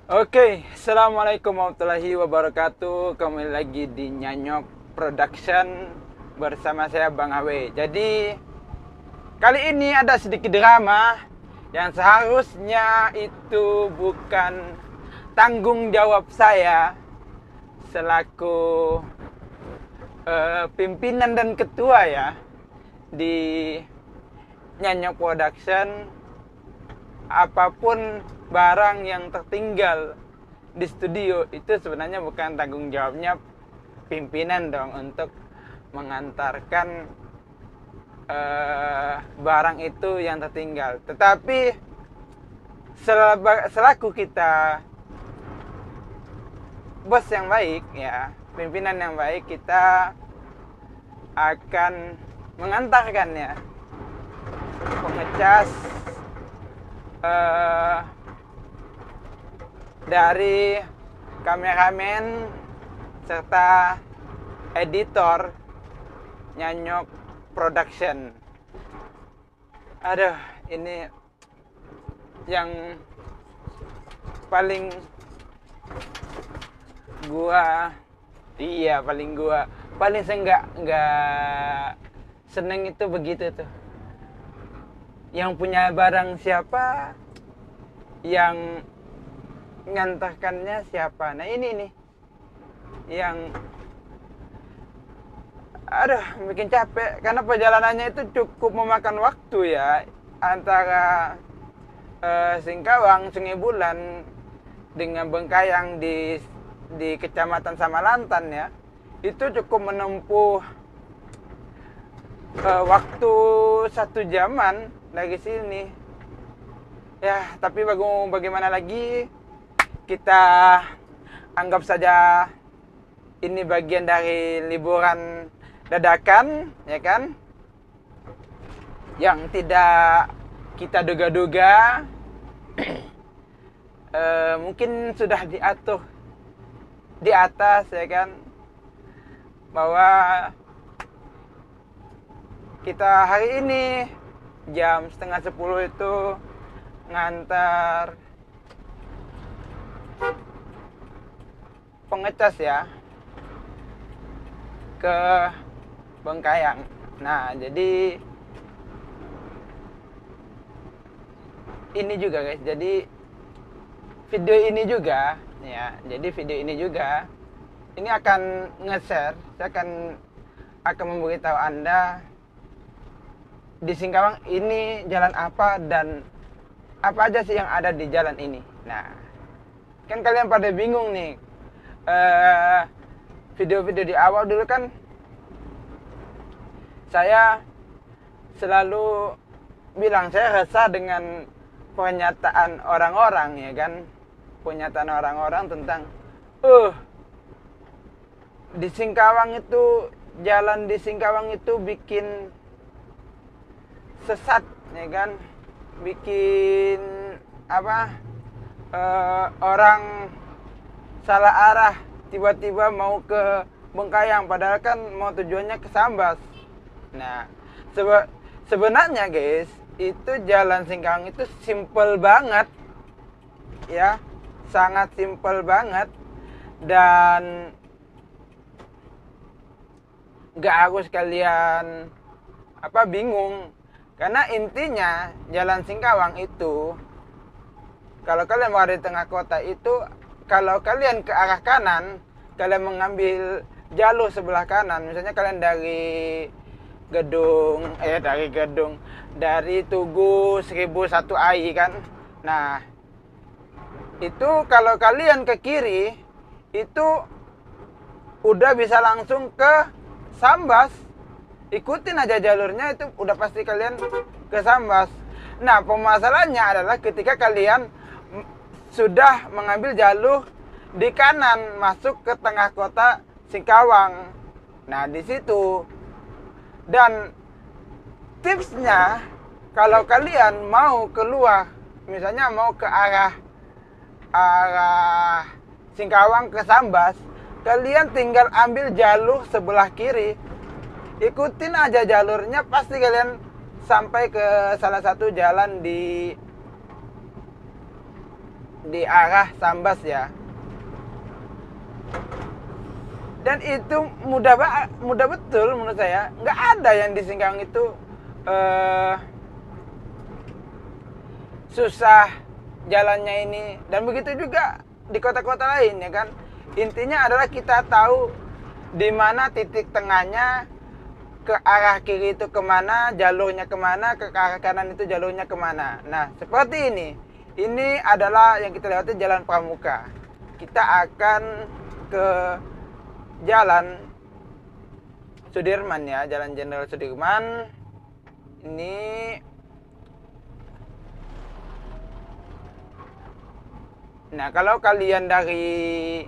Oke, Assalamualaikum warahmatullahi wabarakatuh. Kembali lagi di Nyanyok Production bersama saya Bang Awe. Jadi kali ini ada sedikit drama yang seharusnya itu bukan tanggung jawab saya selaku pimpinan dan ketua ya di Nyanyok Production. Apapun barang yang tertinggal di studio itu sebenarnya bukan tanggung jawabnya pimpinan dong untuk mengantarkan barang itu yang tertinggal. Tetapi selaku kita bos yang baik ya, pimpinan yang baik, kita akan mengantarkannya pengecas dari kameramen serta editor Nyanyok Production. Aduh, ini yang paling paling saya nggak seneng itu begitu tuh. Yang punya barang siapa, yang ngantarkannya siapa. Nah ini nih yang bikin capek, karena perjalanannya itu cukup memakan waktu ya, antara Singkawang, Sungai Bulan dengan Bengkayang di Kecamatan Samalantan ya. Itu cukup menempuh waktu 1 jaman dari sini ya. Tapi bagaimana lagi, kita anggap saja ini bagian dari liburan dadakan ya kan, yang tidak kita duga-duga. Mungkin sudah diatur di atas ya kan, bahwa kita hari ini jam 9:30 itu ngantar pengecas ya ke Bengkayang. Nah jadi ini juga guys, jadi video ini juga ini akan nge-share, saya akan memberitahu Anda di Singkawang ini jalan apa dan apa aja sih yang ada di jalan ini. Nah, kan kalian pada bingung nih. Video-video di awal dulu kan saya selalu bilang saya resah dengan pernyataan orang-orang ya kan. Pernyataan orang-orang tentang di Singkawang itu, jalan di Singkawang itu bikin sesat ya kan, bikin orang salah arah, tiba-tiba mau ke Bengkayang padahal kan mau tujuannya ke Sambas. Nah sebenarnya guys, itu jalan Singkawang itu simple banget ya, sangat simple banget, dan gak harus kalian bingung. Karena intinya jalan Singkawang itu, kalau kalian mau di tengah kota itu, kalau kalian ke arah kanan, kalian mengambil jalur sebelah kanan. Misalnya kalian dari Tugu 1001 AI kan. Nah itu kalau kalian ke kiri itu udah bisa langsung ke Sambas. Ikutin aja jalurnya, itu udah pasti kalian ke Sambas. Nah permasalahannya adalah ketika kalian sudah mengambil jalur di kanan masuk ke tengah kota Singkawang. Nah di situ. Dan tipsnya, kalau kalian mau keluar, misalnya mau ke arah Singkawang ke Sambas, kalian tinggal ambil jalur sebelah kiri. Ikutin aja jalurnya, pasti kalian sampai ke salah satu jalan di di arah Sambas ya. Dan itu mudah betul menurut saya. Nggak ada yang di Singkawang itu susah jalannya ini. Dan begitu juga di kota-kota lain ya kan. Intinya adalah kita tahu di mana titik tengahnya, ke arah kiri itu kemana, jalurnya kemana, ke arah kanan itu jalurnya kemana. Nah, seperti ini. Ini adalah yang kita lewati Jalan Pramuka. Kita akan ke Jalan Sudirman ya, Jalan Jenderal Sudirman. Ini nah, kalau kalian dari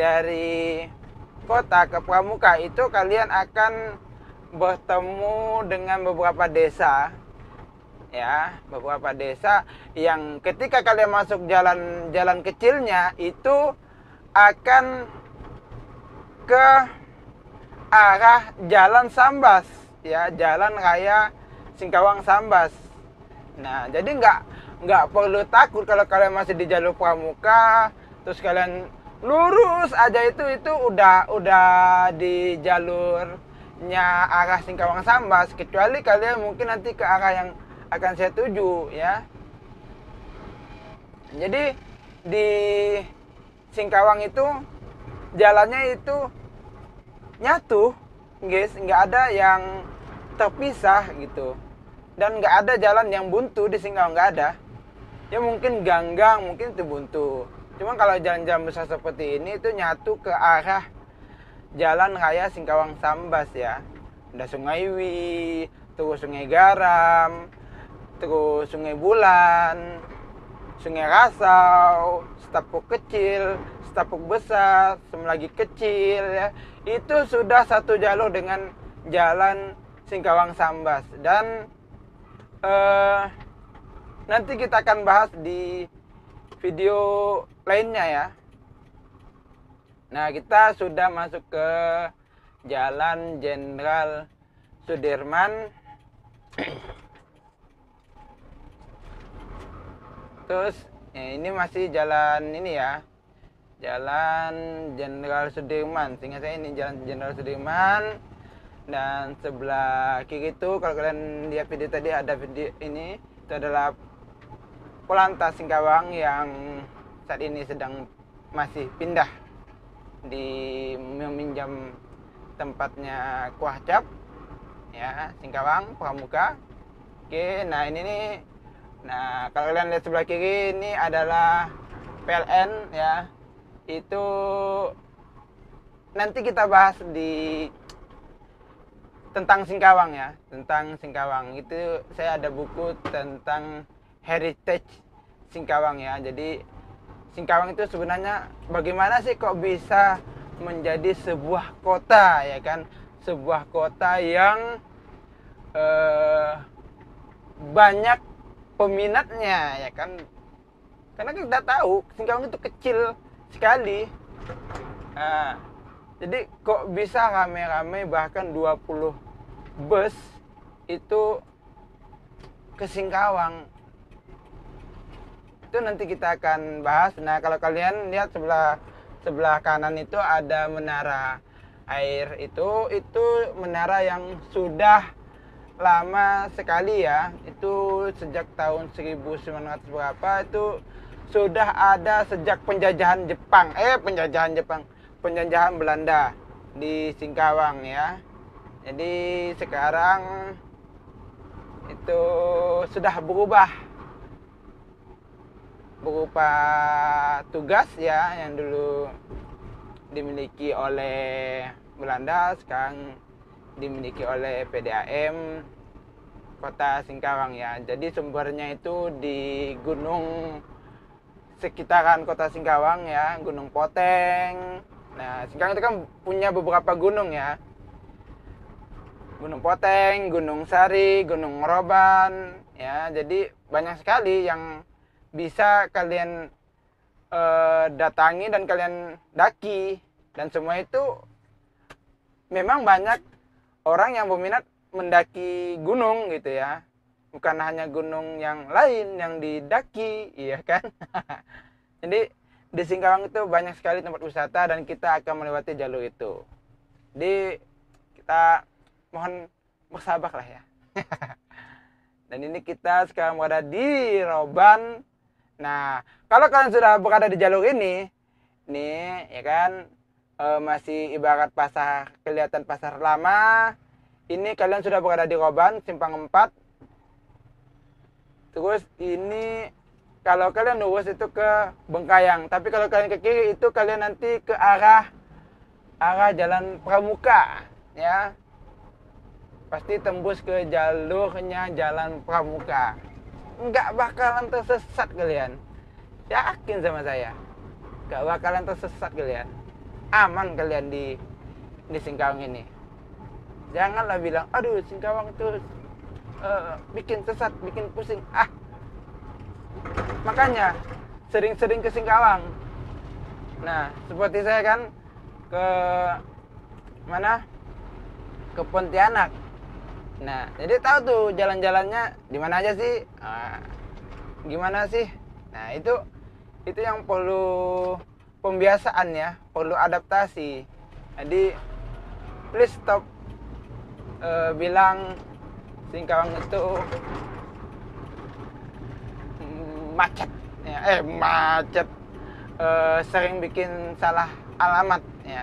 kota ke Pramuka itu kalian akan bertemu dengan beberapa desa ya, beberapa desa yang ketika kalian masuk jalan kecilnya itu akan ke arah Jalan Sambas ya, Jalan Raya Singkawang Sambas. Nah, jadi nggak perlu takut kalau kalian masih di jalur Pramuka terus kalian lurus aja, itu udah di jalurnya arah Singkawang Sambas, kecuali kalian mungkin nanti ke arah yang akan saya tuju ya. Jadi di Singkawang itu jalannya itu nyatu guys, nggak ada yang terpisah gitu, dan nggak ada jalan yang buntu di Singkawang, nggak ada ya. Mungkin ganggang, mungkin itu buntu, cuma kalau jalan-jalan besar seperti ini itu nyatu ke arah Jalan Raya Singkawang Sambas ya. Ada Sungai Wi, terus Sungai Garam, terus Sungai Bulan, Sungai Rasau, Setapuk Kecil, Setapuk Besar, Semlagi Kecil ya. Itu sudah satu jalur dengan Jalan Singkawang Sambas. Dan nanti kita akan bahas di video lainnya ya. Nah, kita sudah masuk ke Jalan Jenderal Sudirman. Terus ya, ini masih jalan ini ya, Jalan Jenderal Sudirman. Seingat saya ini Jalan Jenderal Sudirman. Dan sebelah kiri itu kalau kalian lihat video tadi, ada video ini, itu adalah Polantas Singkawang yang saat ini sedang masih pindah di meminjam tempatnya Kuah Cap ya, Singkawang Pramuka. Oke, nah ini nih. Nah, kalau kalian lihat sebelah kiri ini adalah PLN ya. Itu nanti kita bahas di tentang Singkawang ya, tentang Singkawang. Itu saya ada buku tentang heritage Singkawang ya. Jadi Singkawang itu sebenarnya bagaimana sih kok bisa menjadi sebuah kota ya kan, sebuah kota yang banyak peminatnya ya kan, karena kita tahu Singkawang itu kecil sekali. Nah, jadi kok bisa rame-rame bahkan 20 bus itu ke Singkawang, itu nanti kita akan bahas. Nah, kalau kalian lihat sebelah kanan itu ada menara air, itu menara yang sudah lama sekali ya, itu sejak tahun 1900 berapa, itu sudah ada sejak penjajahan Belanda di Singkawang ya. Jadi sekarang itu sudah berubah berupa tugas ya, yang dulu dimiliki oleh Belanda sekarang dimiliki oleh PDAM Kota Singkawang ya. Jadi sumbernya itu di gunung sekitaran Kota Singkawang ya, Gunung Poteng. Nah, Singkawang itu kan punya beberapa gunung ya, Gunung Poteng, Gunung Sari, Gunung Roban ya. Jadi banyak sekali yang bisa kalian datangi dan kalian daki, dan semua itu memang banyak orang yang berminat mendaki gunung gitu ya, bukan hanya gunung yang lain yang didaki, iya kan. Jadi di Singkawang itu banyak sekali tempat wisata dan kita akan melewati jalur itu. Jadi kita mohon bersabar lah ya. Dan ini kita sekarang berada di Roban. Nah, kalau kalian sudah berada di jalur ini, nih ya kan, masih ibarat pasar, kelihatan pasar lama. Ini kalian sudah berada di Roban, simpang 4. Terus ini kalau kalian lurus itu ke Bengkayang, tapi kalau kalian ke kiri itu kalian nanti ke arah Jalan Pramuka, ya. Pasti tembus ke jalurnya Jalan Pramuka. Nggak bakalan tersesat kalian. Yakin sama saya. Nggak bakalan tersesat kalian. Aman kalian di Singkawang ini. Janganlah bilang, aduh Singkawang tuh bikin sesat, bikin pusing. Makanya sering-sering ke Singkawang. Nah, seperti saya kan ke mana? Ke Pontianak. Nah, jadi tahu tuh jalan-jalannya di mana aja sih? Gimana sih? Nah, itu yang perlu pembiasaan ya, perlu adaptasi. Jadi please stop bilang Singkawang itu macet ya, macet, sering bikin salah alamat ya.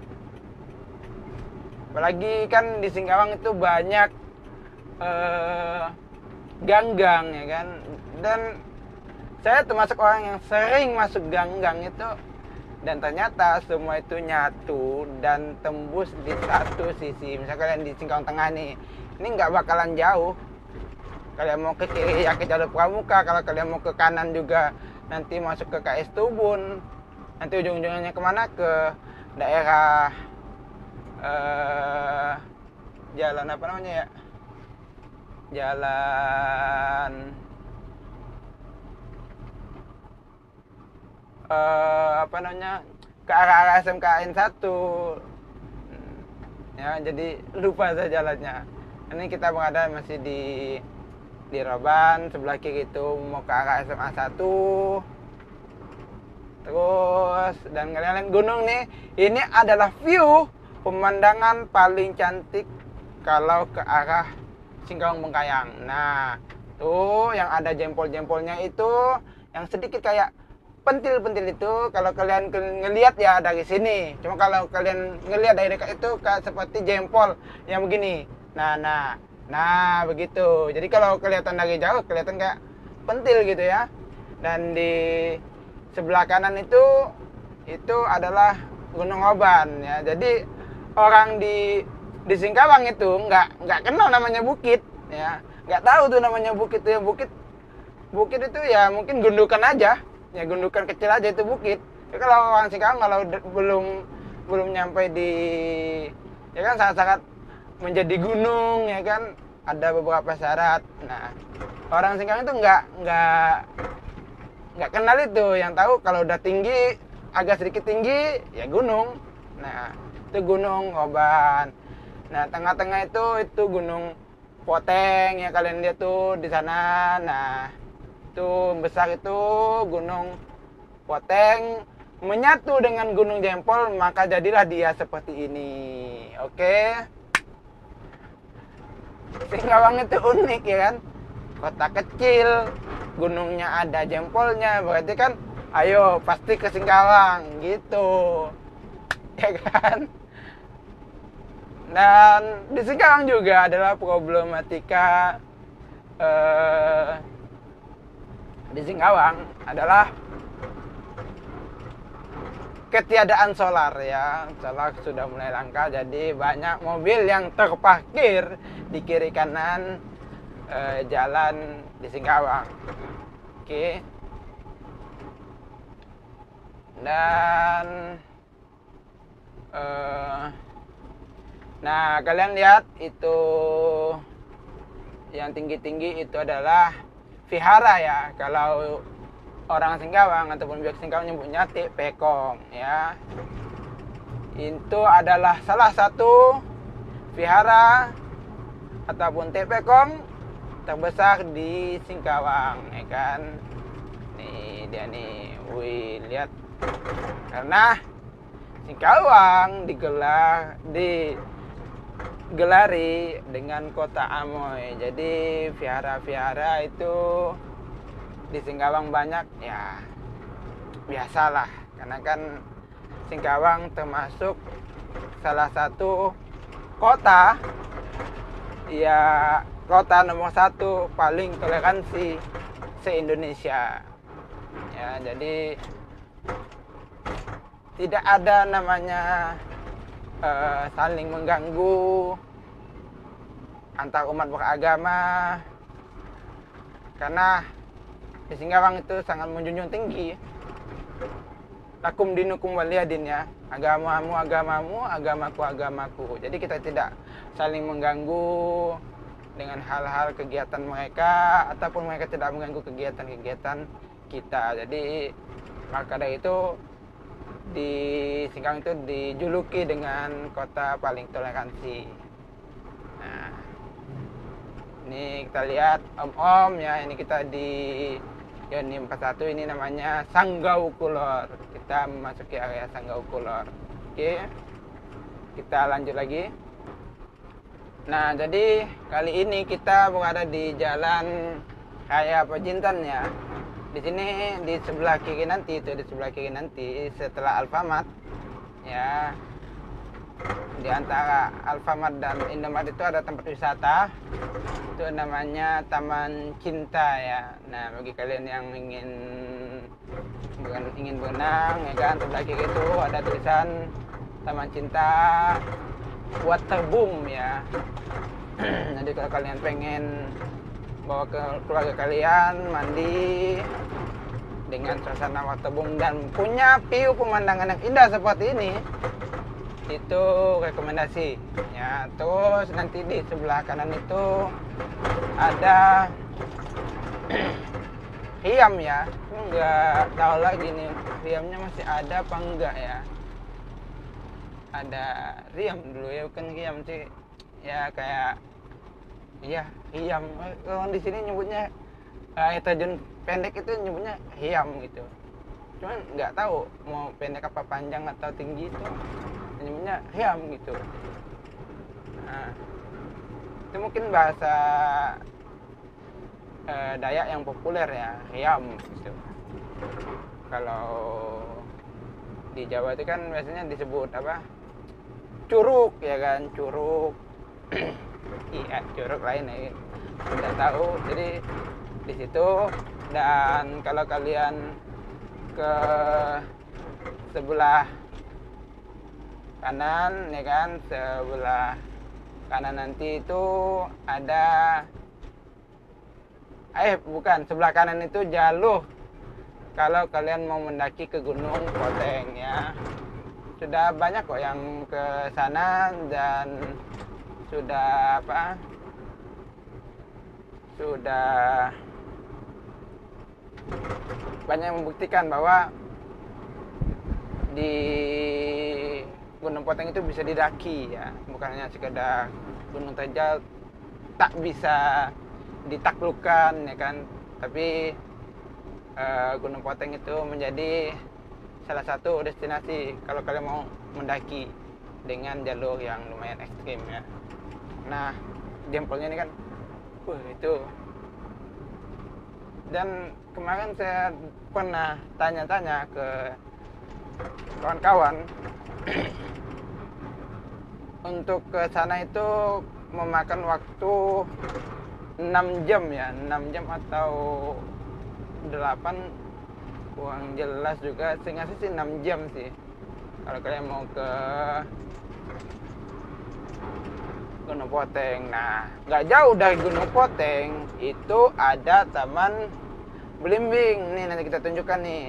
Apalagi kan di Singkawang itu banyak gang-gang ya kan, dan saya termasuk orang yang sering masuk gang-gang itu, dan ternyata semua itu nyatu dan tembus di satu sisi. Misalnya kalian di Singkawang Tengah nih, ini nggak bakalan jauh. Kalian mau ke kiri ya ke Jalur Pramuka, kalau kalian mau ke kanan juga nanti masuk ke KS Tubun, nanti ujung-ujungnya kemana, ke daerah jalan apa namanya ya, jalan apa namanya, ke arah SMKN 1 ya. Jadi lupa saya jalannya. Ini kita berada masih di Roban, sebelah kiri itu mau ke arah SMA 1. Terus dan kalian lihat gunung nih, ini adalah view pemandangan paling cantik kalau ke arah Singkawang Bengkayang. Nah, tuh yang ada jempol-jempolnya itu, yang sedikit kayak pentil-pentil itu, kalau kalian ngelihat ya dari sini. Cuma kalau kalian ngelihat dari dekat itu kayak seperti jempol yang begini. Nah, begitu. Jadi kalau kelihatan dari jauh kelihatan kayak pentil gitu ya. Dan di sebelah kanan itu adalah Gunung Roban ya. Jadi orang di Singkawang itu nggak kenal namanya bukit ya, nggak tahu tuh namanya bukit itu ya. Bukit itu ya mungkin gundukan aja ya, gundukan kecil aja itu bukit ya. Kalau orang Singkawang kalau belum nyampe di ya kan, sangat-sangat menjadi gunung ya kan, ada beberapa syarat. Nah, orang Singkawang itu nggak kenal itu. Yang tahu kalau udah tinggi, agak sedikit tinggi ya gunung. Nah, itu Gunung Roban. Nah, tengah-tengah itu Gunung Poteng ya, kalian lihat tuh di sana. Nah, itu besar itu Gunung Poteng menyatu dengan Gunung Jempol, maka jadilah dia seperti ini. Oke. Singkawang itu unik ya kan, kota kecil, gunungnya ada jempolnya, berarti kan ayo pasti ke Singkawang gitu ya kan. Dan di Singkawang juga adalah problematika di Singkawang adalah ketiadaan solar ya. Solar sudah mulai langka, jadi banyak mobil yang terparkir di kiri kanan jalan di Singkawang. Oke. Dan nah, kalian lihat itu yang tinggi-tinggi itu adalah vihara ya. Kalau orang Singkawang ataupun biak Singkawang nyebutnya Tepekong ya. Itu adalah salah satu vihara ataupun Tepekong terbesar di Singkawang ya kan. Nih dia nih, wih lihat. Karena Singkawang digelari dengan kota Amoy. Jadi vihara-vihara itu di Singkawang banyak ya, biasalah. Karena kan Singkawang termasuk salah satu kota ya, kota nomor 1 paling toleransi se-Indonesia ya. Jadi tidak ada namanya saling mengganggu antar umat beragama, karena di Singkawang itu sangat menjunjung tinggi lakum dinukum waliyadin ya, agamamu agamamu, agamaku agamaku. Jadi kita tidak saling mengganggu dengan hal-hal kegiatan mereka, ataupun mereka tidak mengganggu kegiatan-kegiatan kita. Jadi maka dari itu di Singkawang itu dijuluki dengan kota paling toleransi. Nah, ini kita lihat om-om ya, ini kita di Yoni 41, ini namanya Sanggau Kulor. Kita memasuki area Sanggau Kulor. Oke, kita lanjut lagi. Nah, jadi kali ini kita berada di Jalan Raya Pejintan ya. Di sini di sebelah kiri nanti, setelah Alfamart ya, di antara Alfamart dan Indomart itu ada tempat wisata, itu namanya Taman Cinta ya. Nah, bagi kalian yang ingin berenang ya kan, sebelah kiri itu ada tulisan Taman Cinta Waterboom ya. Jadi kalau kalian pengen bawa ke keluarga kalian mandi dengan suasana waterboom dan punya view pemandangan yang indah seperti ini, itu rekomendasi ya. Terus nanti di sebelah kanan itu ada Riam ya, nggak tahu lagi nih Riamnya masih ada apa enggak ya. Ada Riam dulu ya, bukan Riam sih ya, kayak iya Riam. Kalau di sini nyebutnya air terjun pendek itu nyebutnya Riam gitu, cuman nggak tahu mau pendek apa panjang atau tinggi, itu nyebutnya Riam gitu. Nah, itu mungkin bahasa Dayak yang populer ya, Riam gitu. Kalau di Jawa itu kan biasanya disebut apa, curug ya kan, curug. Iya, curug lain ya, udah tahu. Jadi di situ. Dan kalau kalian ke sebelah kanan ya kan, sebelah kanan nanti itu ada bukan, sebelah kanan itu jalur kalau kalian mau mendaki ke Gunung Poteng ya. Sudah banyak kok yang ke sana dan sudah banyak yang membuktikan bahwa di Gunung Poteng itu bisa didaki ya, bukan hanya sekedar gunung terjal tak bisa ditaklukkan ya kan, tapi Gunung Poteng itu menjadi salah satu destinasi kalau kalian mau mendaki dengan jalur yang lumayan ekstrim ya. Nah, jempolnya ini kan itu. Dan kemarin saya pernah tanya-tanya ke kawan-kawan untuk ke sana itu memakan waktu 6 jam ya, 6 jam atau 8, kurang jelas juga. Seingat sih 6 jam sih kalau kalian mau ke Gunung Poteng. Nah, nggak jauh dari Gunung Poteng itu ada Taman Belimbing. Nih nanti kita tunjukkan nih.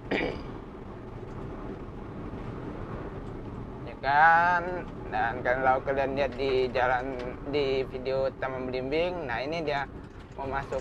Ya kan? Dan kalau kalian lihat di video Taman Belimbing, nah ini dia mau masuk.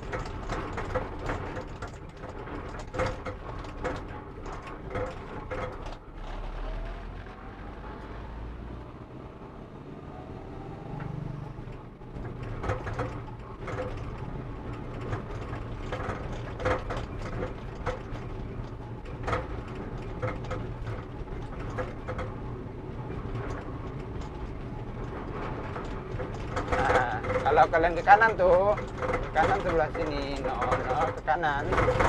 Kalau kalian ke kanan tuh, ke kanan sebelah sini, no ke kanan,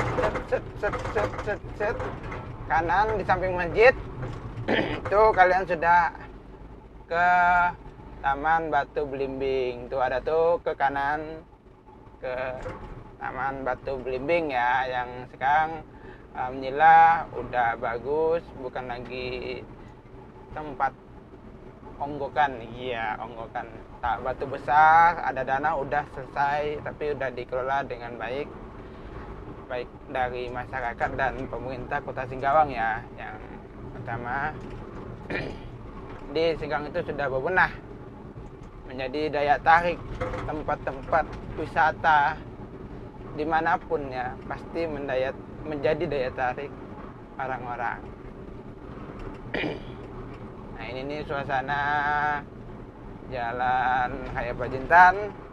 set, kanan di samping masjid, itu kalian sudah ke Taman Batu Belimbing. Tuh ada tuh ke kanan, ke Taman Batu Belimbing ya, yang sekarang alhamdulillah udah bagus, bukan lagi tempat onggokan. Iya, onggokan tak batu besar, ada dana udah selesai, tapi udah dikelola dengan baik dari masyarakat dan pemerintah Kota Singkawang ya. Yang pertama, di Singkawang itu sudah berbenah menjadi daya tarik tempat-tempat wisata dimanapun ya, pasti menjadi daya tarik orang-orang. Nah ini nih suasana Jalan Raya Pacintan.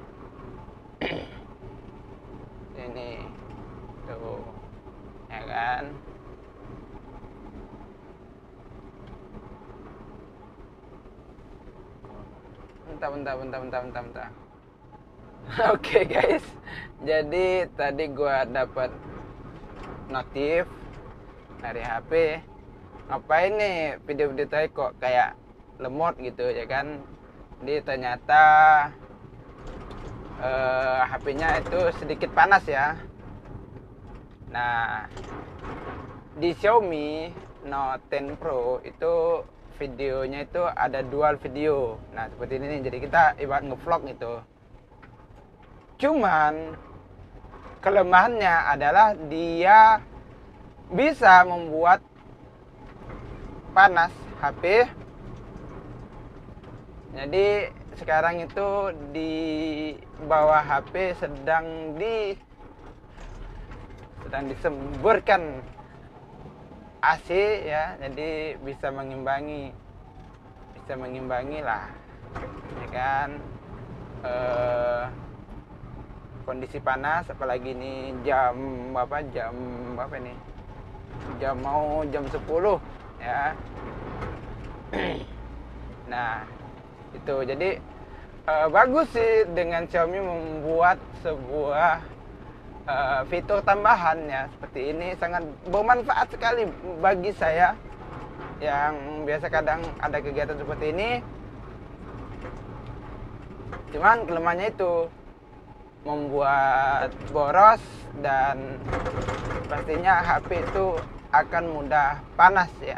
Ini tuh ya kan. Bentar. Oke guys, jadi tadi gua dapat notif dari HP. Ngapain nih video-video tadi kok kayak lemot gitu ya kan. Jadi ternyata HP-nya itu sedikit panas ya. Nah, di Xiaomi Note 10 Pro itu videonya itu ada dual video. Nah seperti ini nih, jadi kita ibarat ngevlog gitu. Cuman kelemahannya adalah dia bisa membuat panas HP. Jadi sekarang itu di bawah HP sedang disemburkan AC ya, jadi bisa mengimbangi lah ya kan, kondisi panas, apalagi ini jam berapa nih, jam 10 ya. Nah itu jadi bagus sih dengan Xiaomi membuat sebuah fitur tambahan ya seperti ini, sangat bermanfaat sekali bagi saya yang biasa kadang ada kegiatan seperti ini. Cuman kelemahannya itu membuat boros dan pastinya HP itu akan mudah panas ya.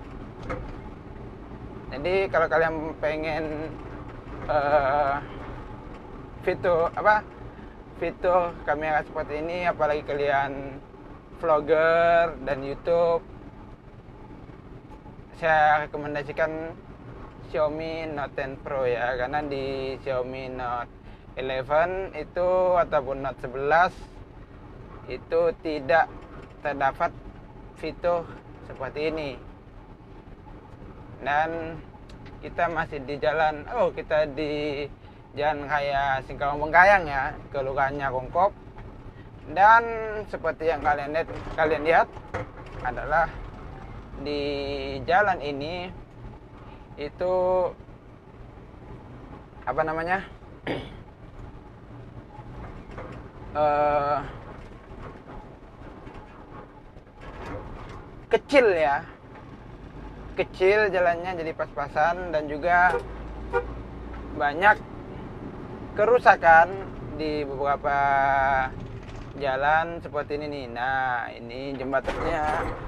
Jadi kalau kalian pengen fitur kamera seperti ini, apalagi kalian vlogger dan YouTube, saya rekomendasikan Xiaomi Note 10 Pro ya, karena di Xiaomi Note 11 itu ataupun Note 11 itu tidak terdapat fitur seperti ini. Dan kita masih di jalan Raya Singkawang Bengkayang ya, kelurahannya Rongkop. Dan seperti yang kalian lihat adalah di jalan ini itu kecil jalannya, jadi pas-pasan, dan juga banyak kerusakan di beberapa jalan seperti ini nih. Nah ini jembatannya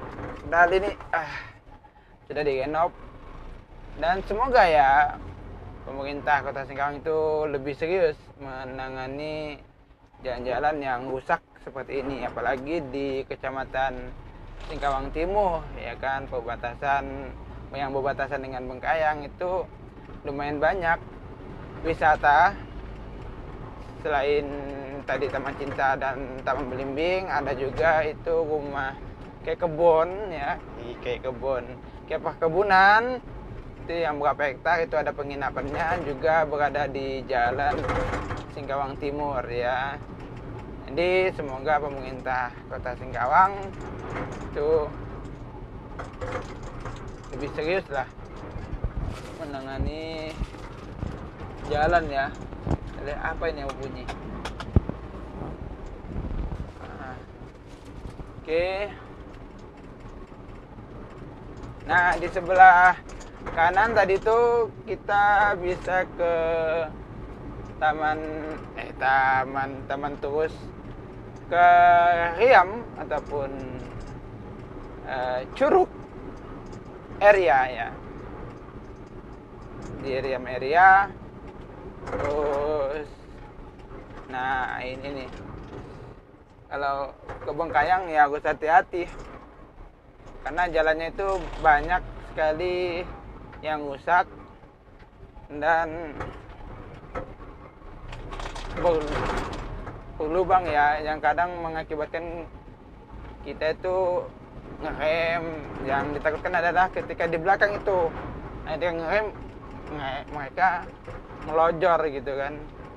sudah direnov, dan semoga ya pemerintah Kota Singkawang itu lebih serius menangani jalan-jalan yang rusak seperti ini, apalagi di Kecamatan Singkawang Timur ya kan, yang berbatasan dengan Bengkayang itu lumayan banyak wisata. Selain tadi Taman Cinta dan Taman Belimbing, ada juga itu rumah kayak perkebunan itu yang berapa hektar, itu ada penginapannya juga, berada di Jalan Singkawang Timur ya. Jadi semoga pemerintah Kota Singkawang itu lebih serius lah menangani jalan ya. Apa ini yang bunyi? Oke. Nah, di sebelah kanan tadi tuh kita bisa ke taman terus ke Riam ataupun Curug area ya. Di Riam area. Terus nah ini nih. Kalau ke Bengkayang ya harus hati-hati. Karena jalannya itu banyak sekali yang rusak dan berlubang ya, yang kadang mengakibatkan kita itu ngerem. Yang ditakutkan adalah ketika di belakang itu ada yang ngerem, mereka melojor gitu kan.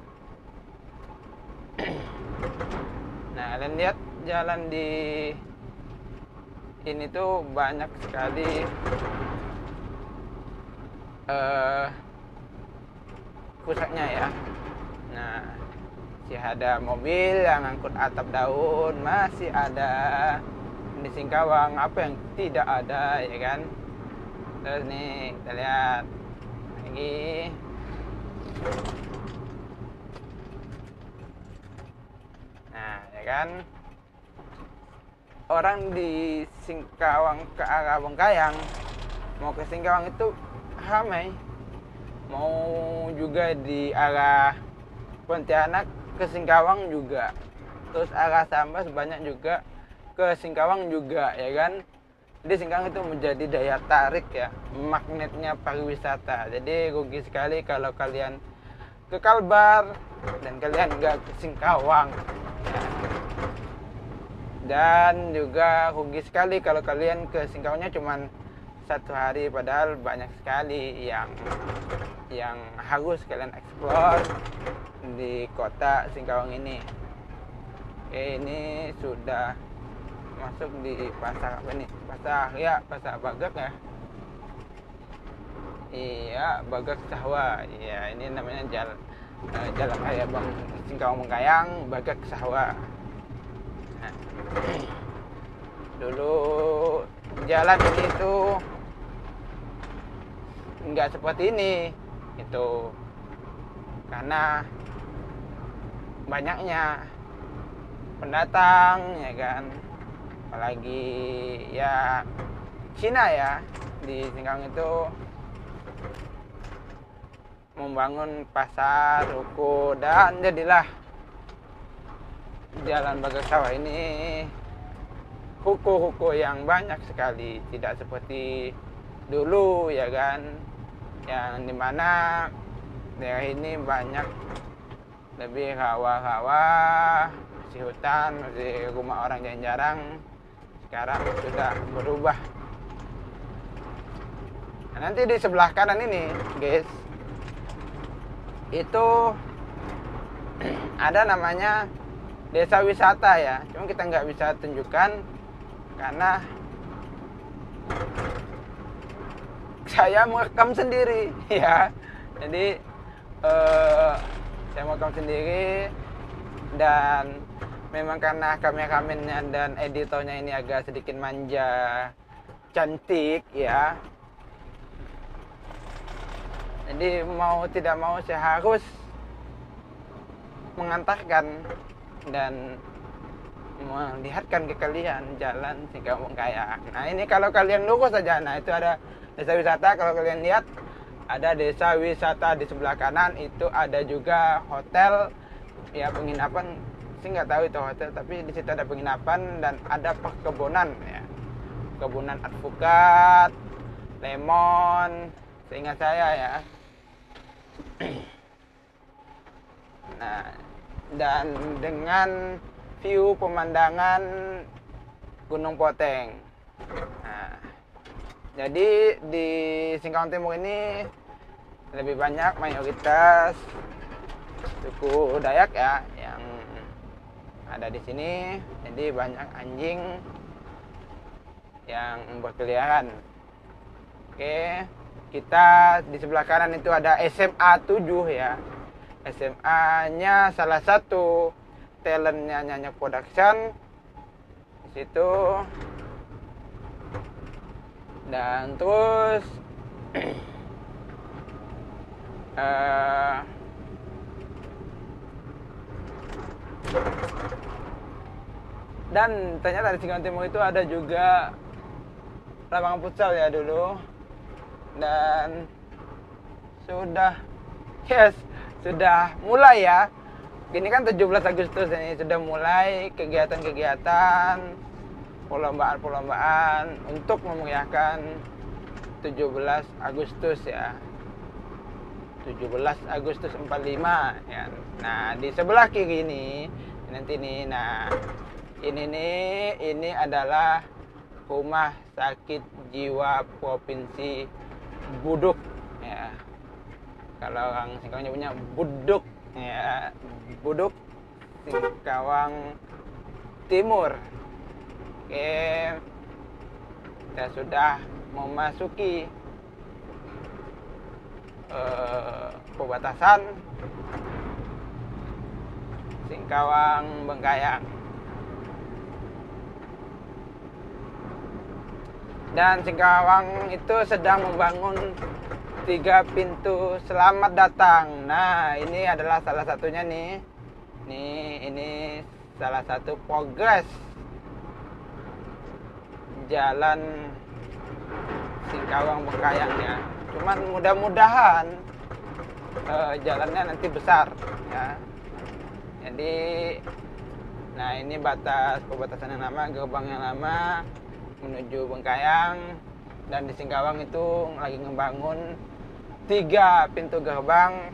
Nah, kalian lihat jalan di ini tuh banyak sekali rusaknya ya. Nah, masih ada mobil yang angkut atap daun, masih ada di Singkawang apa yang tidak ada ya kan. Terus nih kita lihat lagi. Nah ya kan, orang di Singkawang ke arah Bengkayang mau ke Singkawang itu ramai, mau juga di arah Pontianak ke Singkawang juga, terus arah Sambas banyak juga ke Singkawang juga ya kan. Jadi Singkawang itu menjadi daya tarik ya, magnetnya pariwisata. Jadi rugi sekali kalau kalian ke Kalbar dan kalian nggak ke Singkawang ya. Dan juga rugi sekali kalau kalian ke Singkawangnya cuman 1 hari, padahal banyak sekali yang harus kalian explore di kota Singkawang ini. Oke, ini sudah masuk di pasar apa nih? Pasar Bagak ya. Iya, Bagak Sahwa. Iya, ini namanya jalan raya Singkawang Bengkayang, Bagak Sahwa. Nah, dulu jalan ini tuh nggak seperti ini itu, karena banyaknya pendatang ya kan, apalagi ya Cina ya. Di Singkawang itu membangun pasar, ruko, dan jadilah jalan Bagak Sawah ini ruko-ruko yang banyak sekali, tidak seperti dulu ya kan, yang dimana daerah ini banyak lebih rawa-rawa, masih hutan, masih rumah orang jarang-jarang. Sekarang sudah berubah. Nah, nanti di sebelah kanan ini guys, itu ada namanya desa wisata ya, cuma kita nggak bisa tunjukkan karena saya merekam sendiri ya. Jadi saya merekam sendiri, dan memang karena kameramennya dan editornya ini agak sedikit manja, cantik ya. Jadi mau tidak mau saya harus mengantarkan dan melihatkan ke kalian jalan Singkawang Bengkayang. Nah ini kalau kalian lurus saja, nah itu ada desa wisata. Kalau kalian lihat ada desa wisata di sebelah kanan, itu ada juga hotel ya, penginapan sih nggak tahu itu hotel, tapi di situ ada penginapan dan ada perkebunan ya, perkebunan alpukat, lemon, seingat saya ya. Nah, dan dengan view pemandangan Gunung Poteng. Nah, jadi di Singkawang Timur ini lebih banyak mayoritas suku Dayak ya yang ada di sini. Jadi banyak anjing yang berkeliaran. Oke, kita di sebelah kanan itu ada SMA 7 ya. SMA-nya salah satu talentnya Nyanyi Production di situ. Dan terus dan ternyata di Singkawang Timur itu ada juga lapangan futsal ya dulu. Dan sudah mulai ya. Ini kan 17 Agustus ini sudah mulai kegiatan-kegiatan perlombaan untuk memeriahkan 17 Agustus ya. 17 Agustus 45 ya. Nah, di sebelah kiri ini nanti nih. Nah, ini adalah Rumah Sakit Jiwa Provinsi Buduk ya. Kalau orang Singkawang punya Buduk ya, Buduk Singkawang Timur. Oke, kita sudah memasuki perbatasan Singkawang Bengkayang. Dan Singkawang itu sedang membangun 3 pintu selamat datang. Nah, ini adalah salah satunya nih. Ini salah satu progres jalan Singkawang Bengkayang ya. Cuman mudah-mudahan jalannya nanti besar ya. Jadi, nah ini perbatasan yang lama, gerbang yang lama menuju Bengkayang. Dan di Singkawang itu lagi ngebangun 3 pintu gerbang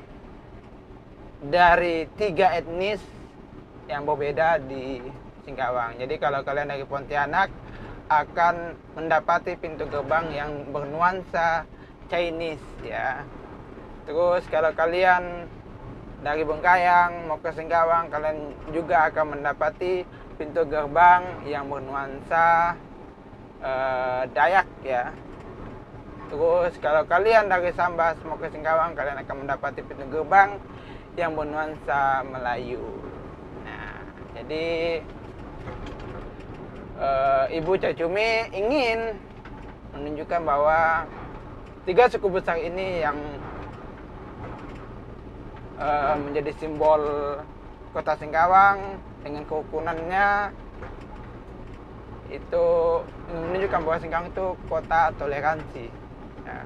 dari 3 etnis yang berbeda di Singkawang. Jadi kalau kalian dari Pontianak akan mendapati pintu gerbang yang bernuansa Chinese ya. Terus kalau kalian dari Bengkayang mau ke Singkawang, kalian juga akan mendapati pintu gerbang yang bernuansa Dayak ya. Terus kalau kalian dari Sambas mau ke Singkawang, kalian akan mendapati pintu gerbang yang bernuansa Melayu. Nah, jadi Ibu Cak Cumi ingin menunjukkan bahwa 3 suku besar ini yang menjadi simbol kota Singkawang dengan kerukunannya itu menunjukkan bahwa Singkawang itu kota toleransi ya.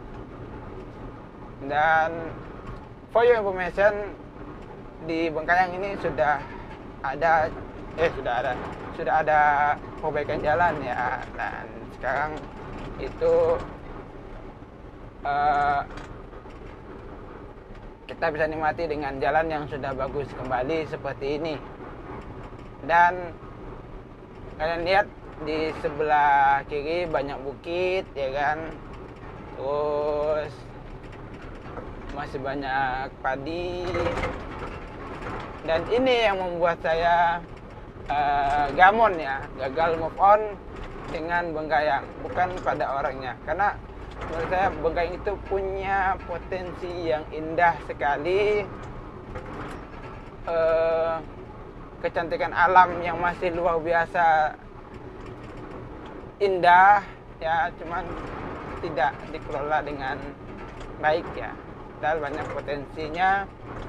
Dan for your information, di Bengkayang ini sudah ada perbaikan jalan ya. Dan sekarang itu kita bisa nikmati dengan jalan yang sudah bagus kembali seperti ini. Dan kalian lihat di sebelah kiri banyak bukit ya kan. Terus masih banyak padi. Dan ini yang membuat saya gamon ya, gagal move on dengan Bengkayang, bukan pada orangnya. Karena menurut saya Bengkayang itu punya potensi yang indah sekali, kecantikan alam yang masih luar biasa indah ya, cuman tidak dikelola dengan baik ya. Dan banyak potensinya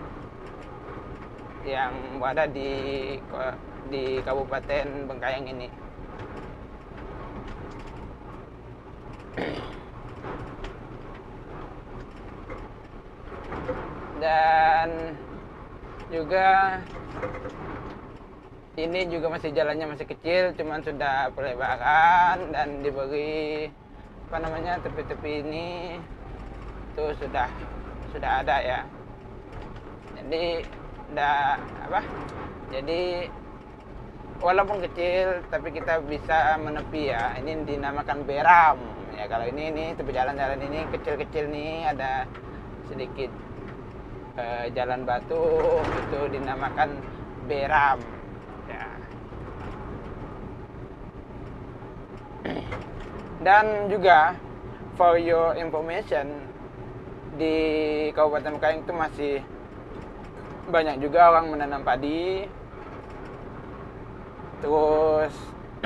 yang berada di Kabupaten Bengkayang ini. Dan juga ini juga masih jalannya masih kecil, cuman sudah pelebaran dan diberi tepi-tepi ini itu sudah ada ya. Jadi jadi walaupun kecil tapi kita bisa menepi ya. Ini dinamakan beram ya. Kalau ini tepi jalan-jalan ini kecil-kecil nih, ada sedikit jalan batu, itu dinamakan beram ya. Dan juga for your information, di Kabupaten Bengkayang itu masih banyak juga orang menanam padi. Terus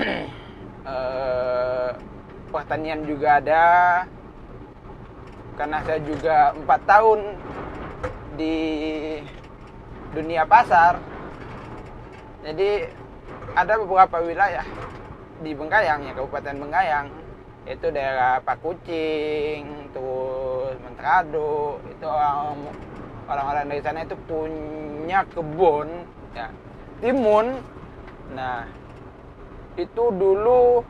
pertanian juga ada, karena saya juga 4 tahun di dunia pasar. Jadi ada beberapa wilayah di Bengkayang ya, Kabupaten Bengkayang, itu daerah Pakucing, terus Menterado, itu orang-orang dari sana itu punya kebun ya, timun. Nah, itu dulu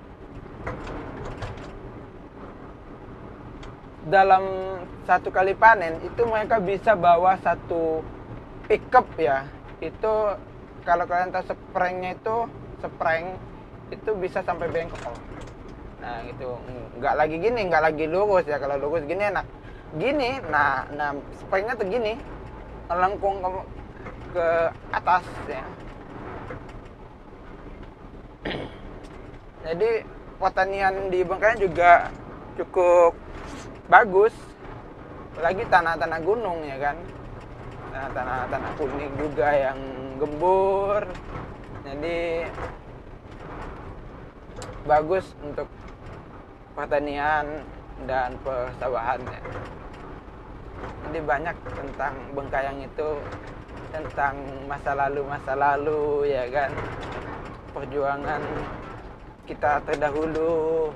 dalam satu kali panen itu mereka bisa bawa satu pickup ya. Itu kalau kalian tahu sprengnya itu, spreng itu bisa sampai bengkok. Nah gitu, nggak lagi lurus ya. Kalau lurus gini enak gini, nah sprengnya tuh gini, melengkung ke atas ya. Jadi pertanian di Bengkayang juga cukup bagus, lagi tanah-tanah gunung ya kan, tanah kuning juga yang gembur. Jadi bagus untuk pertanian dan persawahan ya. Jadi banyak tentang Bengkayang itu, tentang masa lalu ya kan, perjuangan kita terdahulu.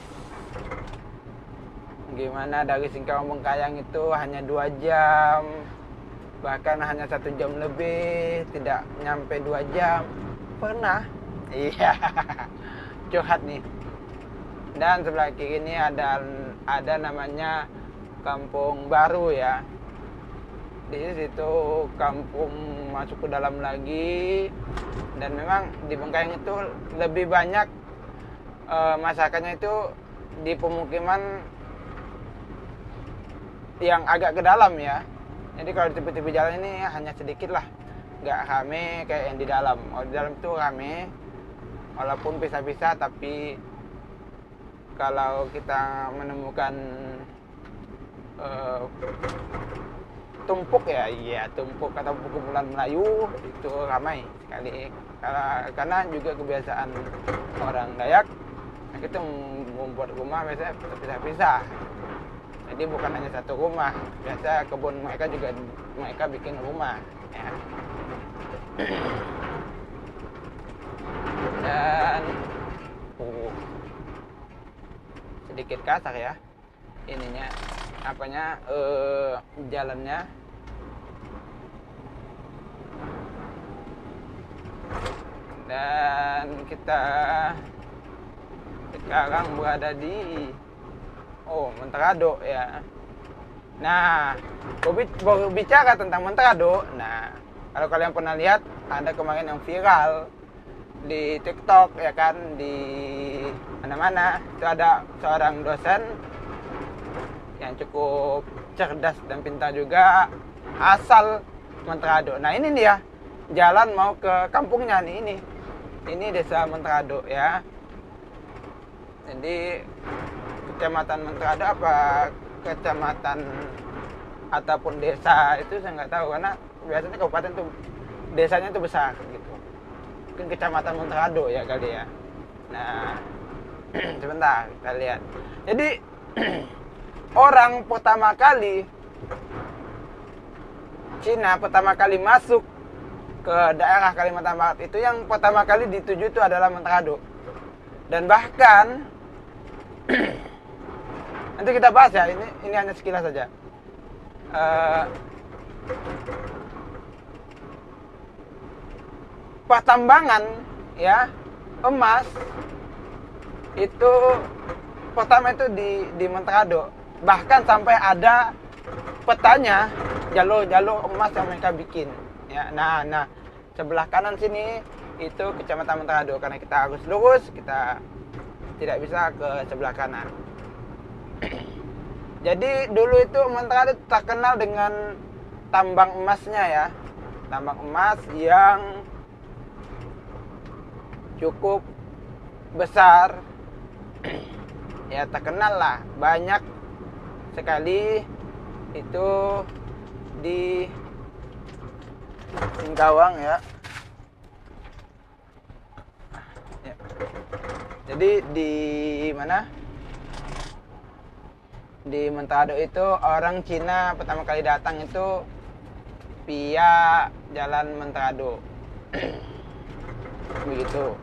Gimana dari Singkawang Bengkayang itu hanya 2 jam, bahkan hanya 1 jam lebih, tidak nyampe 2 jam pernah. Iya, curhat nih. Dan sebelah kiri ini ada namanya Kampung Baru ya. Di situ kampung masuk ke dalam lagi, dan memang di Bengkayang itu lebih banyak masyarakatnya itu di pemukiman yang agak ke dalam ya. Jadi kalau di tepi-tepi jalan ini hanya sedikit lah, nggak rame kayak yang di dalam. Kalau di dalam itu rame, walaupun pisah-pisah, tapi kalau kita menemukan tumpuk ya, iya tumpuk atau perkumpulan Melayu itu ramai sekali. Karena juga kebiasaan orang Dayak, kita membuat rumah biasanya pisah-pisah. Jadi bukan hanya satu rumah, biasa kebun mereka juga mereka bikin rumah ya. Dan sedikit kasar ya ininya, apanya, jalannya. Dan kita sekarang berada di Menterado ya. Nah, berbicara tentang Menterado, nah kalau kalian pernah lihat, ada kemarin yang viral di TikTok ya kan, di mana-mana itu ada seorang dosen yang cukup cerdas dan pintar juga, asal Menterado. Nah ini dia jalan mau ke kampungnya nih, ini desa Menterado ya. Jadi kecamatan Menterado apa kecamatan ataupun desa itu saya nggak tahu, karena biasanya kabupaten tuh desanya tuh besar gitu. Mungkin kecamatan Menterado ya kali ya. Nah sebentar kita lihat. Jadi orang pertama kali Cina pertama kali masuk ke daerah Kalimantan Barat itu, yang pertama kali dituju itu adalah Menterado. Dan bahkan nanti kita bahas ya, ini hanya sekilas saja. Pertambangan ya emas itu pertama itu di Menterado. Bahkan sampai ada petanya jalur emas yang mereka bikin ya. Nah sebelah kanan sini itu kecamatan Menterado, karena kita harus lurus, kita tidak bisa ke sebelah kanan. Jadi dulu itu Menterado terkenal dengan tambang emasnya ya, tambang emas yang cukup besar ya, terkenal lah, banyak sekali itu Singkawang ya. Ya. Jadi di mana? Di Mentado itu orang Cina pertama kali datang itu via Jalan Mentado. Begitu.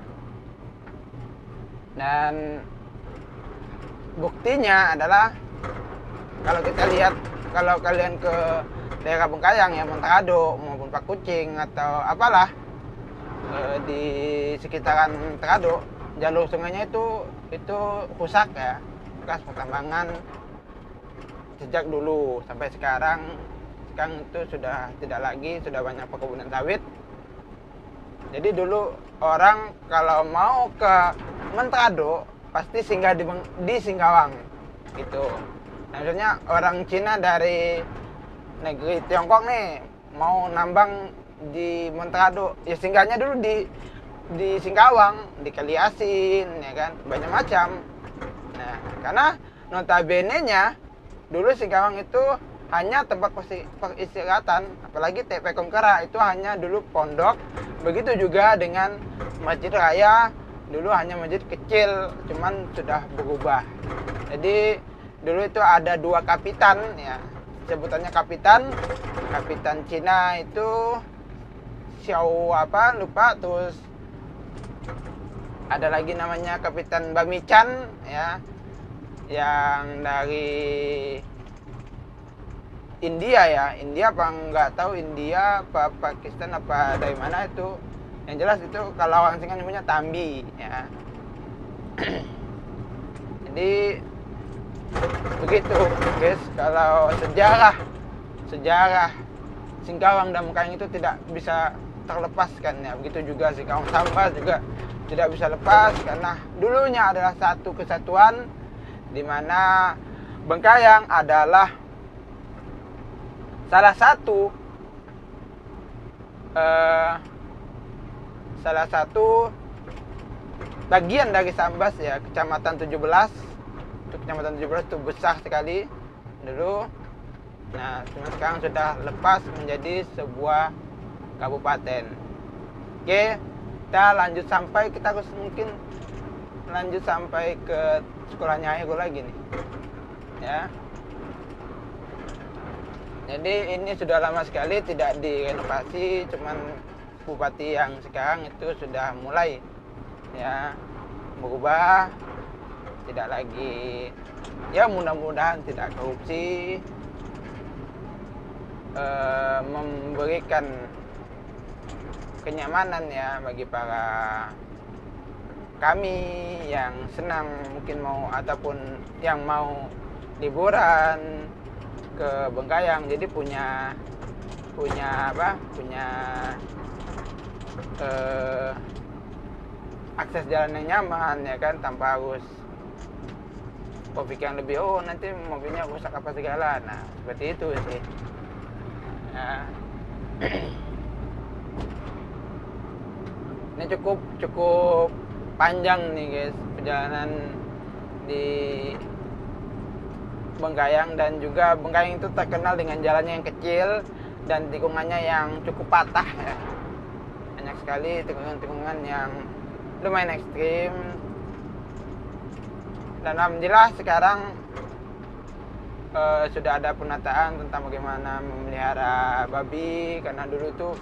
Dan buktinya adalah kalau kita lihat, kalau kalian ke daerah Bengkayang ya, Mentado maupun Pak Kucing atau apalah di sekitaran Mentado, jalur sungainya itu rusak ya, bekas pertambangan sejak dulu sampai sekarang itu sudah tidak lagi, sudah banyak perkebunan sawit. Jadi dulu orang kalau mau ke Mentado pasti singgah di Singkawang gitu. Nah, maksudnya orang Cina dari negeri Tiongkok nih mau nambang di Mentado, ya singgahnya dulu di Singkawang, di Kaliasin ya kan, banyak macam. Nah, karena notabene-nya dulu Singkawang itu hanya tempat peristirahatan, apalagi TP Kongkera itu hanya dulu pondok. Begitu juga dengan Masjid Raya, dulu hanya masjid kecil, cuman sudah berubah. Jadi dulu itu ada 2 kapitan ya, sebutannya kapitan Cina itu Xiao apa lupa, terus ada lagi namanya Kapitan Bamichan ya, yang dari India ya, India apa nggak tahu, India apa Pakistan apa dari mana itu. Yang jelas itu kalau orang Singkawang nyebutnya Tambi ya. Jadi begitu guys, kalau sejarah Singkawang dan Bengkayang itu tidak bisa terlepaskan ya. Begitu juga Singkawang Sambas juga tidak bisa lepas, karena dulunya adalah satu kesatuan, di mana Bengkayang adalah salah satu bagian dari Sambas ya, Kecamatan 17. Untuk Kecamatan 17 itu besar sekali dulu. Nah, cuma sekarang sudah lepas menjadi sebuah kabupaten. Oke, kita harus mungkin lanjut sampai ke sekolahnya Ego lagi nih ya. Jadi ini sudah lama sekali tidak direnovasi, cuman bupati yang sekarang itu sudah mulai ya berubah, tidak lagi ya, mudah-mudahan tidak korupsi, memberikan kenyamanan ya bagi para kami yang senang mungkin mau ataupun yang mau liburan ke Bengkayang, jadi punya akses jalan yang nyaman ya kan, tanpa harus berpikir yang lebih, oh nanti mobilnya rusak apa segala. Nah, seperti itu sih ya. Ini cukup panjang nih guys perjalanan di Bengkayang, dan juga Bengkayang itu terkenal dengan jalannya yang kecil dan tikungannya yang cukup patah ya. Banyak sekali tikungan-tikungan yang lumayan ekstrim. Dan alhamdulillah sekarang sudah ada penataan tentang bagaimana memelihara babi, karena dulu tuh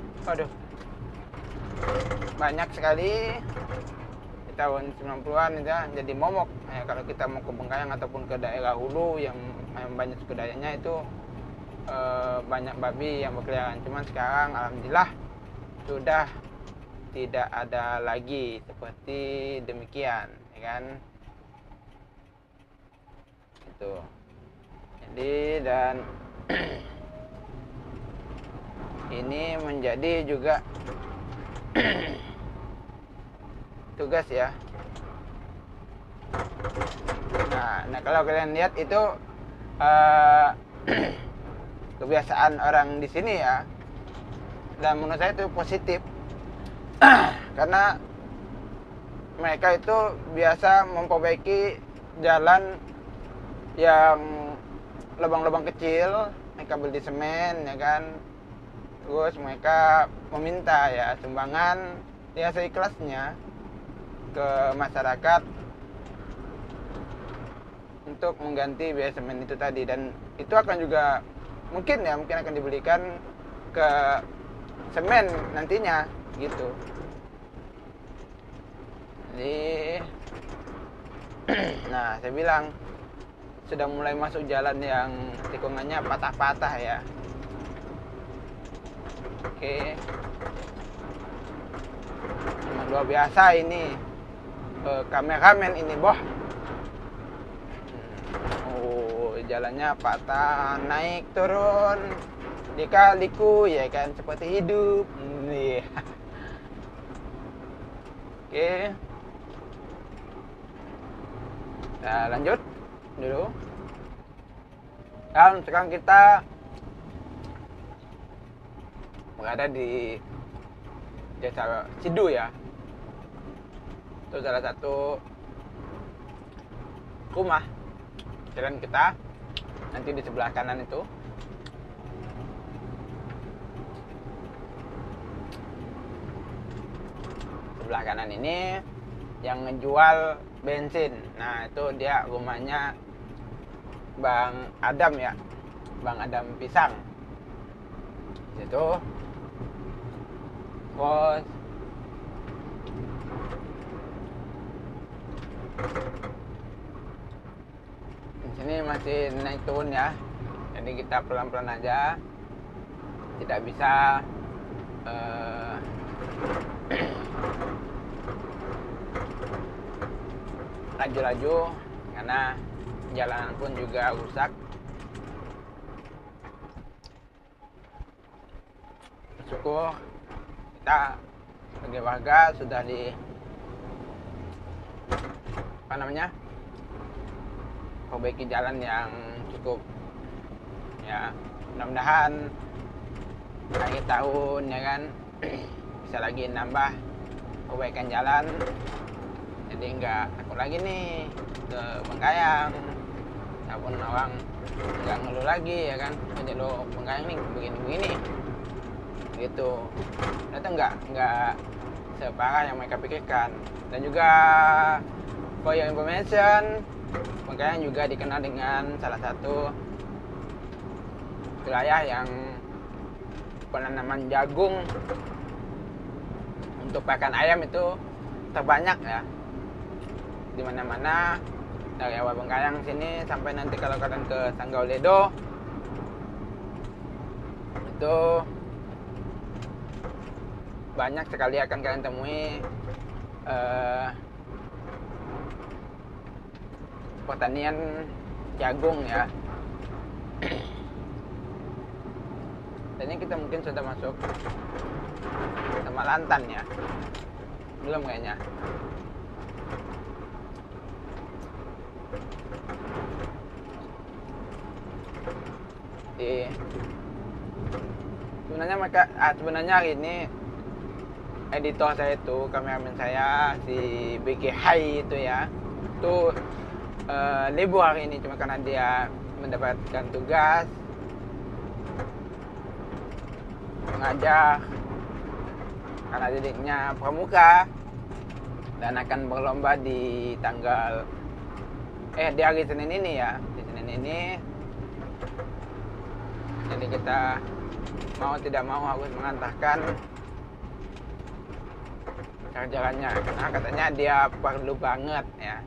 banyak sekali di tahun 90-an ya, jadi momok ya, kalau kita mau ke Bengkayang ataupun ke daerah hulu yang banyak suku Dayaknya itu banyak babi yang berkeliaran. Cuman sekarang alhamdulillah sudah tidak ada lagi seperti demikian ya kan. Itu jadi, dan ini menjadi juga tugas ya. Nah kalau kalian lihat itu kebiasaan orang di sini ya, dan menurut saya itu positif karena mereka itu biasa memperbaiki jalan yang lubang-lubang kecil, mereka beli semen ya kan, Terus mereka meminta ya sumbangan ya seikhlasnya ke masyarakat untuk mengganti biaya semen itu tadi, dan itu akan juga mungkin akan dibelikan ke semen nantinya gitu. Jadi nah saya bilang sudah mulai masuk jalan yang tikungannya patah-patah ya. Oke, memang luar biasa ini kameramen ini boh. Jalannya patah, naik turun, lika-liku ya kan, seperti hidup. Oke, nah lanjut dulu. Dan sekarang kita berada di Desa Sidu ya. Itu salah satu rumah jalan kita. Nanti di sebelah kanan itu sebelah kanan ini yang ngejual bensin. Nah itu dia rumahnya Bang Adam ya, Bang Adam Pisang itu. Terus ini masih naik turun ya, jadi kita pelan-pelan aja, tidak bisa laju-laju karena jalanan pun juga rusak. Syukur kita sebagai warga sudah perbaiki jalan yang cukup ya, mudah-mudahan akhir tahun ya kan bisa lagi nambah perbaikan jalan, jadi nggak takut lagi nih ke Bengkayang, ataupun orang nggak ngeluh lagi ya kan, jadi lo Bengkayang nih begini-begini gitu. Itu nggak separah yang mereka pikirkan. Dan juga for your information, Bengkayang juga dikenal dengan salah satu wilayah yang penanaman jagung untuk pakan ayam itu terbanyak ya. Di mana-mana dari awal Bengkayang sini sampai nanti kalau kalian ke Sanggauledo itu banyak sekali akan kalian temui pertanian jagung ya. Dan ini kita mungkin sudah masuk Samalantan ya, belum kayaknya. Sebenarnya hari ini editor saya itu, kameramen saya si BG Hai itu ya, itu libur hari ini, cuma karena dia mendapatkan tugas mengajar karena didiknya pramuka dan akan berlomba di di hari Senin ini ya, di Senin ini. Jadi kita mau tidak mau harus mengantarkan kerjaannya karena katanya dia perlu banget ya.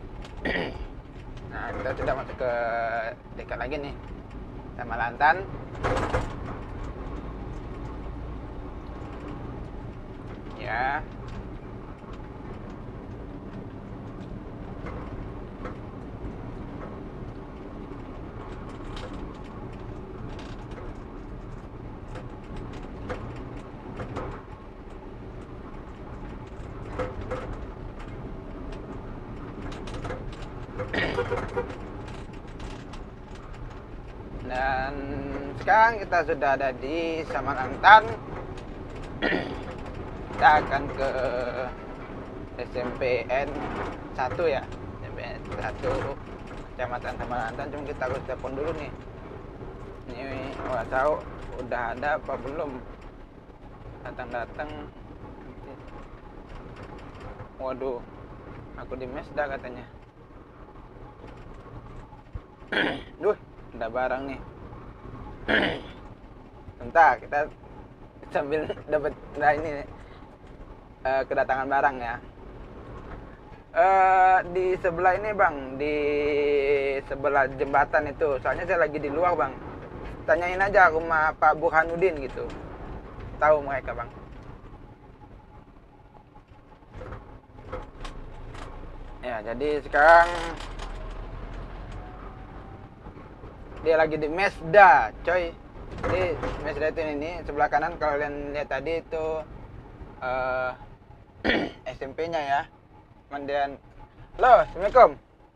Nah kita sudah masuk ke dekat lagi nih Samalantan. Ya. Dan sekarang kita sudah ada di Samalantan. Kita akan ke SMPN 1 ya, SMPN 1 Kecamatan Samalantan. Cuma kita harus telepon dulu nih. Ini tahu udah ada apa belum datang. Waduh, aku di Mesda katanya. Duh, ada barang nih. Bentar, kita sambil dapat ini kedatangan barang ya. Di sebelah ini bang, di sebelah jembatan itu. Soalnya saya lagi di luar bang. Tanyain aja rumah Pak Burhanuddin gitu. Tahu mereka bang. Ya jadi sekarang dia lagi di Mesda, coy. Jadi Mesda itu ini sebelah kanan kalau kalian lihat tadi itu SMP-nya ya. Kemudian, halo, assalamualaikum.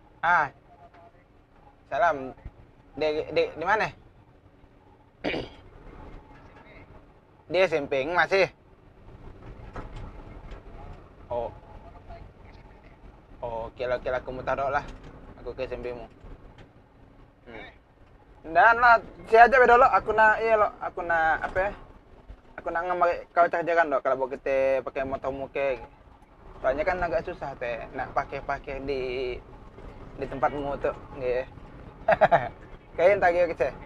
Salam. Di mana? Di SMP masih. Oh, oke aku mau taruh lah. Aku ke SMP-mu. Dan lah, saya aja beda lo. Aku na apa ya? Aku nak ngambil kau kerjakan dok kalau kita pakai motor muke. Soalnya kan agak susah teh nak pakai di tempatmu tuh nggih. Kayak tak gitu kita.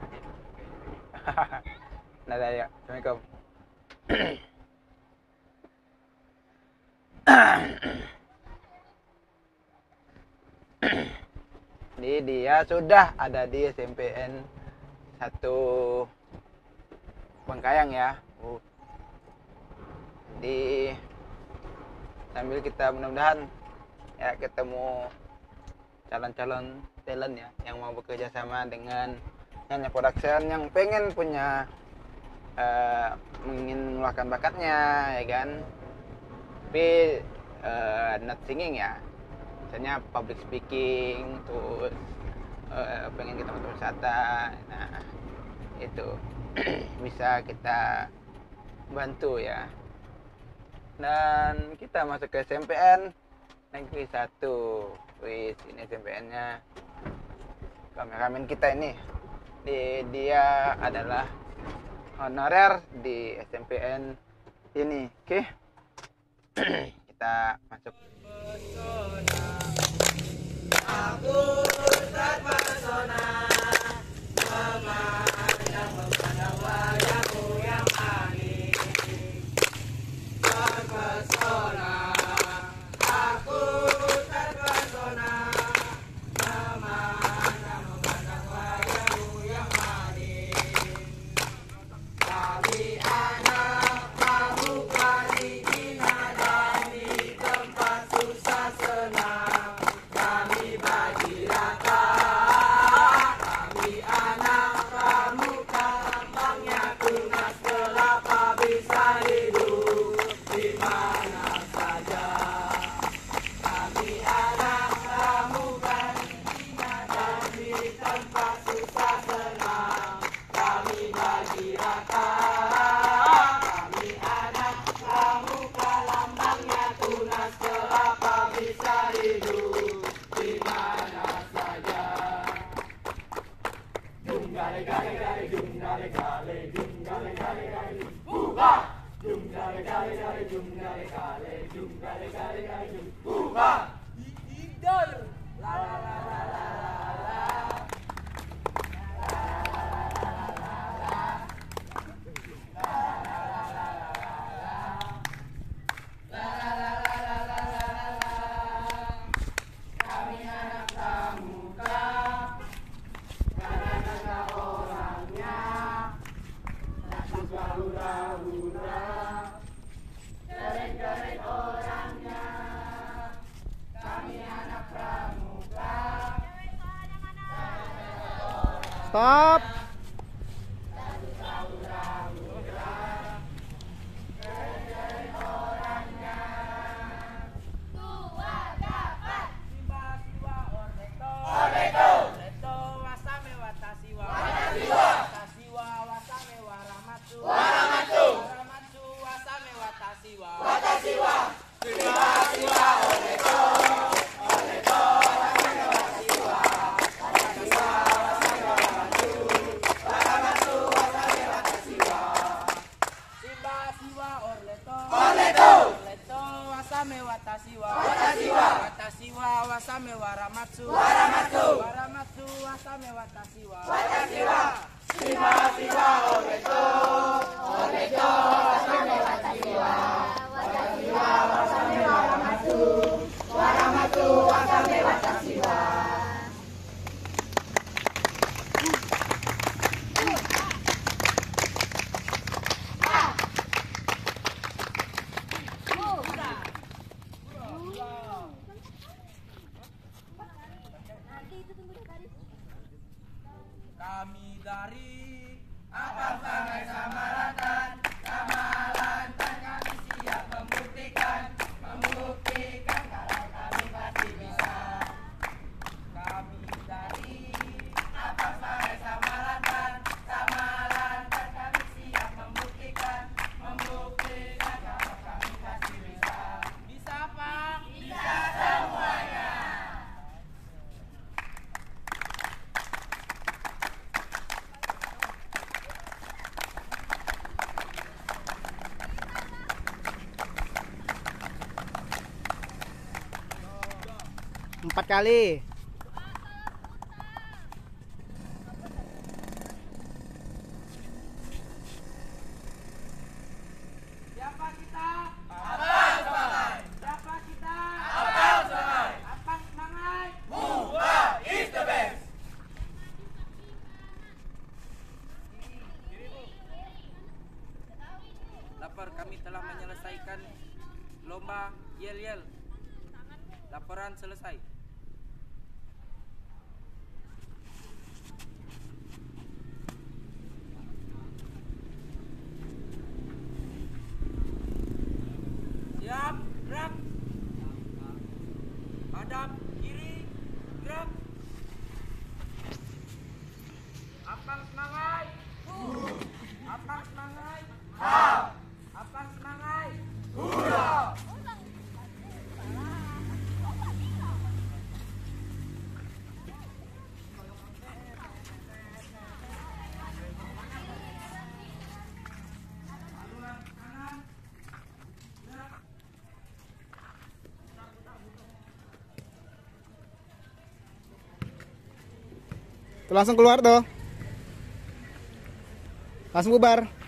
Nah, ya. Assalamualaikum. Jadi dia sudah ada di SMPN 1 Bangkayang ya. Jadi sambil kita mudah-mudahan ya ketemu calon-calon talent ya yang mau bekerja sama dengan Nyanyi Production yang pengen punya ingin mengeluarkan bakatnya ya kan, tapi not singing ya, misalnya public speaking, terus pengen ke tempat wisata. Nah itu bisa kita bantu ya. Dan kita masuk ke SMPN Negeri 1. Wih, ini SMPN-nya kameramen kita ini. Dia adalah honorer di SMPN ini. Oke. Kita masuk. Aku terpesona memandang wajahmu yang manis. Terpesona, aku terpesona memandang wajahmu yang manis. Kami anak pramuka dihina dan di tempat susah senang kami bagi rata. Kami anak pramuka lambangnya tunas kelapa bisa hidup di mana saja. Kami anak pramuka dihina dan di tempat susah senang kami bagi rata. Kami anak pramuka lambangnya tunas kelapa bisa hidup di mana saja. Dum gale gale gale dum gale gale dum gale gale gale buha. Dum gale gale gale dum gale gale dum gale gale gale dum buha. Idol la la la la la la. Kami anak pramuka, karena orangnya suka hura-hura, keren-keren orangnya. Kami anak pramuka. Stop. Watashi wa orleto. Orleto. Orleto wasame watashi wa. Watashi wa. Watashi wa wasame waramatsu. Waramatsu. Waramatsu wasame watashi wa. Watashi wa. Shiwa shiwa orleto. Orleto wasame watashi wa. Watashi wa wasame waramatsu. Waramatsu wasame watashi wa. Kami dari Abang Sangai Samaratan, Samaratan kami siap membuktikan kalau kami pasti bisa. Kami dari Abang Sangai Samaratan, Samaratan kami siap membuktikan kalau kami pasti bisa. Bisa apa? Bisa semuanya. Empat kali. Siapa kita? Abang Sangai. Siapa kita? Abang Sangai. Abang Sangai. Buba is the best. Lapor, kami telah menyelesaikan lomba yel-yel. Laporan selesai. Siap, gerak. Hadap kiri, gerak. Apang semangat. Apang semangat. Apang semangat. Tuh langsung keluar tuh. Langsung bubar.